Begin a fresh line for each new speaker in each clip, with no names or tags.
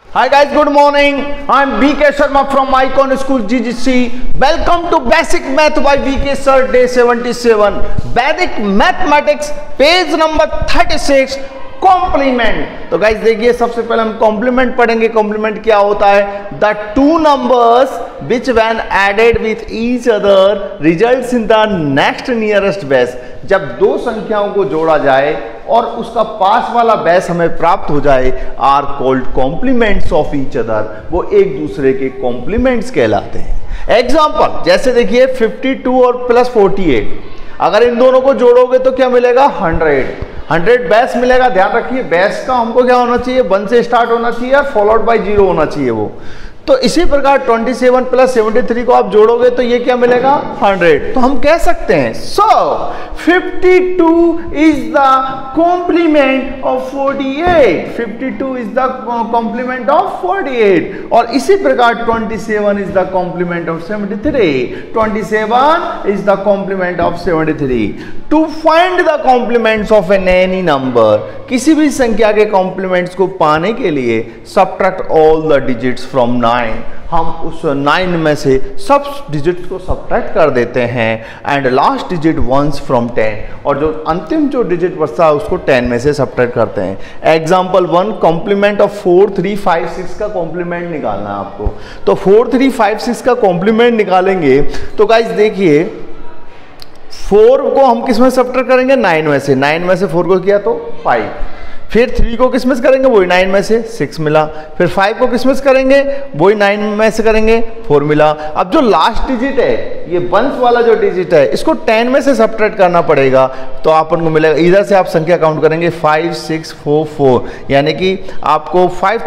Hi guys, good morning. I'm BK Sharma from Icon School GGC. Welcome to Basic Math by BK Sir, Day 77. Vedic Mathematics, page number 36. Complement. तो guys देखिए, सबसे पहले हम complement पढ़ेंगे। Complement क्या होता है? The two numbers which when added with each other results in the next nearest base. जब दो संख्याओं को जोड़ा जाए और उसका पास वाला बेस हमें प्राप्त हो जाए, are called complements of each other. वो एक दूसरे के कॉम्प्लीमेंट्स कहलाते हैं। एग्जाम्पल जैसे देखिए 52 और प्लस 48, अगर इन दोनों को जोड़ोगे तो क्या मिलेगा? 100 बेस मिलेगा। ध्यान रखिए, बेस का हमको क्या होना चाहिए? 1 से स्टार्ट होना चाहिए और फॉलोड बाय 0 होना चाहिए वो। तो इसी प्रकार 27 प्लस 73 को आप जोड़ोगे तो ये क्या मिलेगा? 100। तो हम कह सकते हैं so 52 is the complement of 48। 52 is the complement of 48। और इसी प्रकार 27 is the complement of 73। 27 is the complement of 73। To find the complements of any number, किसी भी संख्या के कॉम्प्लीमेंट्स को पाने के लिए subtract all the digits from 9। हम उस 9 में से सब डिजिट्स को सब्ट्रैक्ट कर देते हैं and last digit once from 10, और जो अंतिम जो डिजिट बचता है उसको 10 में से सब्ट्रैक्ट करते हैं। एग्जांपल 1, कॉम्प्लीमेंट ऑफ 4 3 5 6 का कॉम्प्लीमेंट निकालना है आपको। तो 4 3 5 6 का कॉम्प्लीमेंट निकालेंगे तो गाइस देखिए, 4 को हम किस में सब्ट्रैक्ट करेंगे? 9 में से। 9 में से 4 को किया तो 5। फिर 3 को किस में से करेंगे? वही 9 में से 6 मिला। फिर 5 को किस में से करेंगे? वही 9 में से करेंगे 4 मिला। अब जो लास्ट डिजिट है, ये वंस वाला जो डिजिट है, इसको 10 में से सब्ट्रैक्ट करना पड़ेगा। तो अपन को मिलेगा, इधर से आप संख्या काउंट करेंगे 5 6 4 4, यानी कि आपको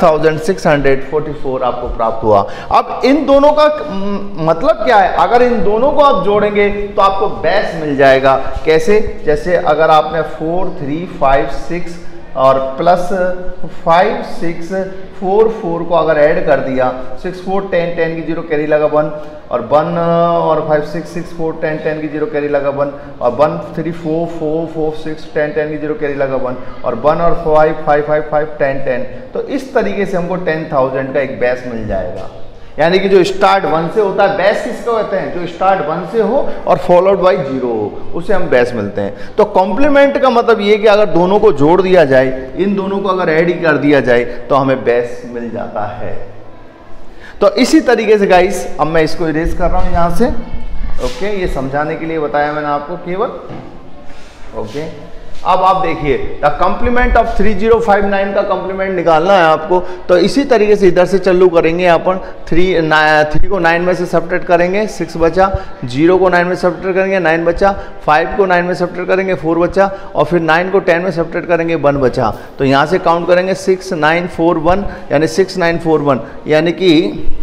5644 आपको प्राप्त हुआ। अब इन दोनों का मतलब क्या है? अगर इन दोनों को आप जोड़ेंगे तो आपको बेस मिल जाएगा। कैसे? जैसे अगर आपने 4 3 5 6 और प्लस 5 6 4 4 को अगर ऐड कर दिया, 6 4 10 10 की 0 कैरी लगा 1, और 1 और 5 6 6 4 10 10 की 0 कैरी लगा 1, और 1 3 4 4 4 6 10 10 की 0 कैरी लगा 1, और 1 और 5 5 5 5 10 10। तो इस तरीके से हमको 10,000 का एक बेस मिल जाएगा। यानी कि जो स्टार्ट 1 से होता है, बेस किसको कहते हैं? जो स्टार्ट 1 से हो और फॉलोड बाय 0 हो, उसे हम बेस मिलते हैं। तो कॉम्प्लीमेंट का मतलब ये कि अगर दोनों को जोड़ दिया जाए, इन दोनों को अगर ऐड ही कर दिया जाए तो हमें बेस मिल जाता है। तो इसी तरीके से गाइस, अब मैं इसको इरेज कर रहा हूं यहां से। ओके, ये समझाने के लिए बताया मैंने आपको केवल। ओके, अब आप देखिए, द कॉम्प्लीमेंट ऑफ 3059 का कॉम्प्लीमेंट निकालना है आपको। तो इसी तरीके से इधर से चालू करेंगे अपन। 3 को 9 में से सब्ट्रैक्ट करेंगे, 6 बचा। 0 को 9 में सब्ट्रैक्ट करेंगे, 9 बचा। 5 को 9 में सब्ट्रैक्ट करेंगे, 4 बचा। और फिर 9 को 10 में सब्ट्रैक्ट करेंगे, 1 बचा। तो यहाँ से काउंट करेंगे 6 9 4 1, यानी 6 9 4 1, यानी कि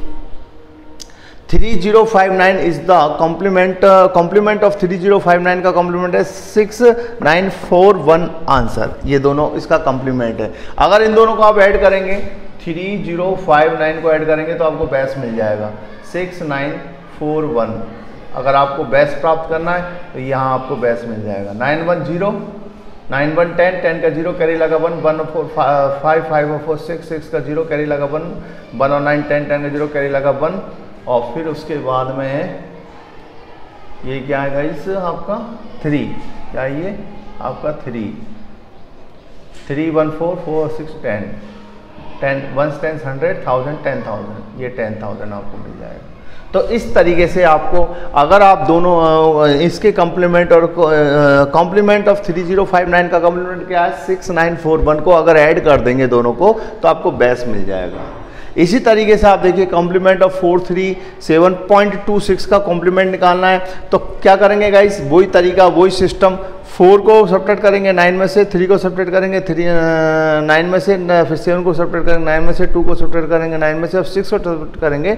3059 इज द कॉम्प्लीमेंट ऑफ 3059 का कॉम्प्लीमेंट है 6941 आंसर। ये दोनों इसका कॉम्प्लीमेंट है। अगर इन दोनों को आप ऐड करेंगे, 3059 को ऐड करेंगे तो आपको बेस मिल जाएगा 6941। अगर आपको बेस प्राप्त करना है तो यहाँ आपको बेस मिल जाएगा 910 91 10 10 का 0 कैरी लगा 1 1 4 5 5 4 6 6 का 0 कैरी लगा 1 1 और 9 10 10 का 0 कैरी लगा 1। और फिर उसके बाद में ये क्या है गाइस? आपका 3, क्या ये आपका 3 3 1 4 4 6 10 10 1 10 100 1000 10,000, ये 10,000 आपको मिल जाएगा। तो इस तरीके से आपको, अगर आप दोनों इसके कॉम्प्लीमेंट और कॉम्प्लीमेंट ऑफ 3059 का कॉम्प्लीमेंट क्या है? 6941 को अगर ऐड कर देंगे दोनों को तो आपको बेस मिल जाएगा। इसी तरीके से आप देखिए, कॉम्प्लीमेंट ऑफ 437.26 का कॉम्प्लीमेंट निकालना है। तो क्या करेंगे गाइस? वही तरीका, वही सिस्टम। 4 को सब्ट्रैक्ट करेंगे 9 में से, 3 को सब्ट्रैक्ट करेंगे 9 में से, फिर 7 को सब्ट्रैक्ट करेंगे 9 में से, 2 को सब्ट्रैक्ट करेंगे 9 में से, और 6 को सब्ट्रैक्ट करेंगे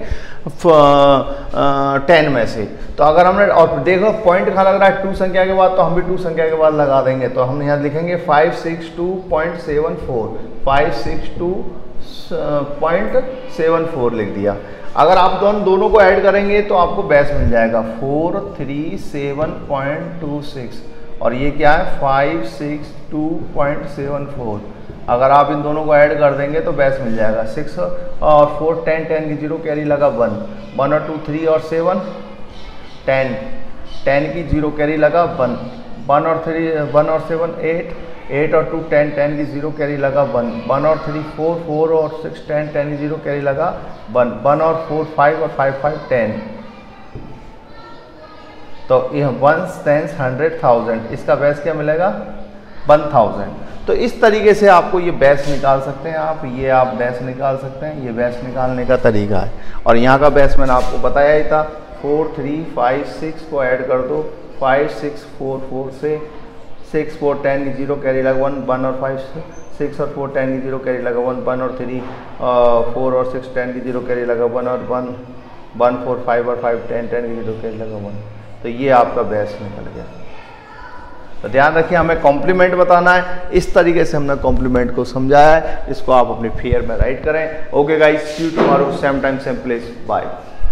10 में से। तो अगर हमने, और देखो पॉइंट कहाँ लग रहा है? 2 संख्या के बाद, तो हम भी 2 संख्या के बाद लगा देंगे। तो हम यहाँ लिखेंगे 562.74, 562.74 लिख दिया। अगर आप दोनों को ऐड करेंगे तो आपको बेस मिल जाएगा 437.26, और ये क्या है? 562.74। अगर आप इन दोनों को ऐड कर देंगे तो बेस मिल जाएगा। 6 और 4 10, 10 की 0 कैरी लगा 1, 1 और 2 3 और 7 10, 10 की 0 कैरी लगा 1, 1 और 7 8, 8 और 2 10, 10 की 0 कैरी लगा 1, 1 और 3 4, 4 और 6 10, 10 की 0 कैरी लगा 1, 1 और 4 5 और 5 5 10। तो यह 1 10 100,000, इसका बेस क्या मिलेगा 1000। तो इस तरीके से आपको ये बेस निकाल सकते हैं आप, ये आप बेस निकाल सकते हैं, ये बेस निकालने का तरीका है। और यहाँ का बेस मैंने आपको बताया ही था, 4 3 5 6 को ऐड कर दो, 5 6 4 4 से 6 4 10 की 0 कैरी लगा 1, 1 और 5 6 और 4 10 की 0 कैरी लगा 1, 1 और 3 4 और 6 10 की 0 कैरी लगा 1 और 1 1 4 5 और 5 10 10 की 0 कैरी लगा 1। तो ये आपका बेस निकल गया। तो ध्यान रखिए, हमें कॉम्प्लीमेंट बताना है, इस तरीके से हमने कॉम्प्लीमेंट को समझाया है, इसको आप अपने फेयर में राइट करें। Okay guys, see you tomorrow same time same place, bye.